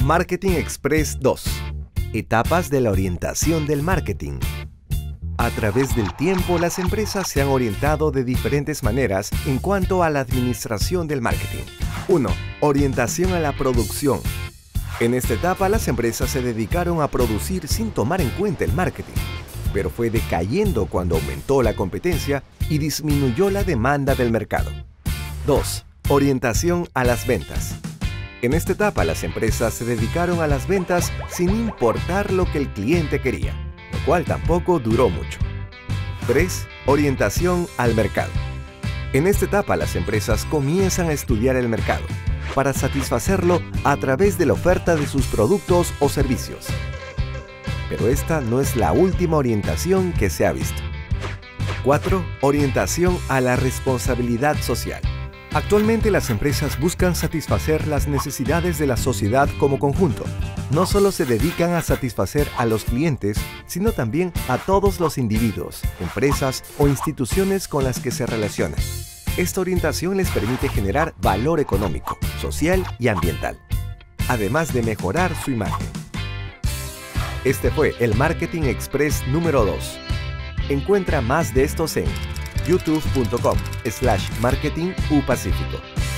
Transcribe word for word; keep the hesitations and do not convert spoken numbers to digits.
Marketing Express dos. Etapas de la orientación del marketing. A través del tiempo, las empresas se han orientado de diferentes maneras en cuanto a la administración del marketing. uno. Orientación a la producción. En esta etapa, las empresas se dedicaron a producir sin tomar en cuenta el marketing, pero fue decayendo cuando aumentó la competencia y disminuyó la demanda del mercado. dos. Orientación a las ventas. En esta etapa, las empresas se dedicaron a las ventas sin importar lo que el cliente quería, lo cual tampoco duró mucho. tres. Orientación al mercado. En esta etapa, las empresas comienzan a estudiar el mercado para satisfacerlo a través de la oferta de sus productos o servicios. Pero esta no es la última orientación que se ha visto. cuatro. Orientación a la responsabilidad social. Actualmente las empresas buscan satisfacer las necesidades de la sociedad como conjunto. No solo se dedican a satisfacer a los clientes, sino también a todos los individuos, empresas o instituciones con las que se relacionan. Esta orientación les permite generar valor económico, social y ambiental, además de mejorar su imagen. Este fue el Marketing Express número dos. Encuentra más de estos en youtube punto com slash marketing u pacífico.